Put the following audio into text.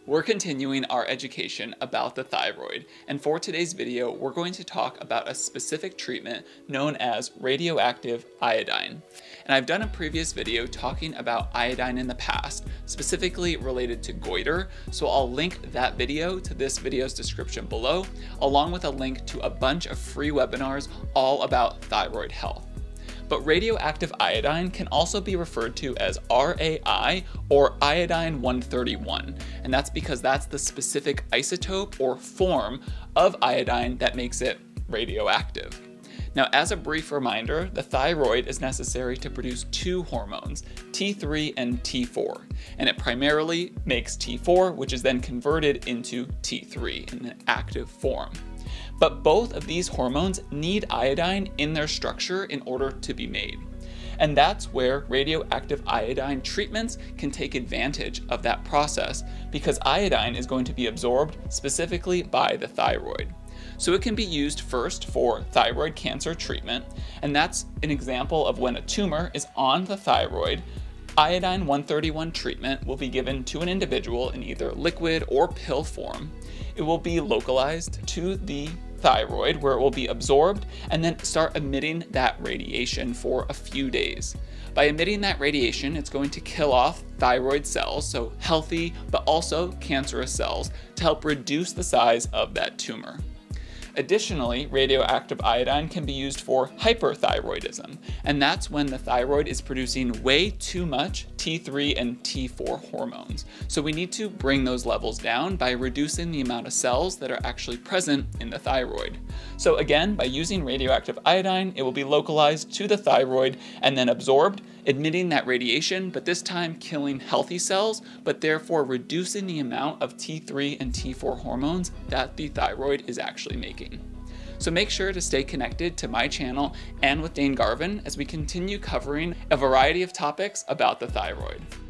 We're continuing our education about the thyroid, and for today's video, we're going to talk about a specific treatment known as radioactive iodine. And I've done a previous video talking about iodine in the past, specifically related to goiter, so I'll link that video to this video's description below, along with a link to a bunch of free webinars all about thyroid health. But radioactive iodine can also be referred to as RAI or iodine 131, and that's because that's the specific isotope or form of iodine that makes it radioactive. Now, as a brief reminder, the thyroid is necessary to produce two hormones, T3 and T4, and it primarily makes T4, which is then converted into T3 in an active form. But both of these hormones need iodine in their structure in order to be made. And that's where radioactive iodine treatments can take advantage of that process, because iodine is going to be absorbed specifically by the thyroid. So it can be used first for thyroid cancer treatment, and that's an example of when a tumor is on the thyroid. Iodine 131 treatment will be given to an individual in either liquid or pill form. It will be localized to the thyroid where it will be absorbed and then start emitting that radiation for a few days. By emitting that radiation, it's going to kill off thyroid cells, so healthy but also cancerous cells, to help reduce the size of that tumor. Additionally, radioactive iodine can be used for hyperthyroidism, and that's when the thyroid is producing way too much T3 and T4 hormones. So we need to bring those levels down by reducing the amount of cells that are actually present in the thyroid. So again, by using radioactive iodine, it will be localized to the thyroid and then absorbed, emitting that radiation, but this time killing healthy cells, but therefore reducing the amount of T3 and T4 hormones that the thyroid is actually making. So make sure to stay connected to my channel and with Dane Garvin as we continue covering a variety of topics about the thyroid.